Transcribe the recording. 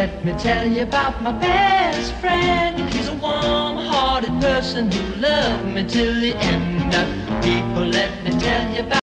let me tell you about my best friend. He's a warm-hearted person who loved me till the end. People, let me tell you about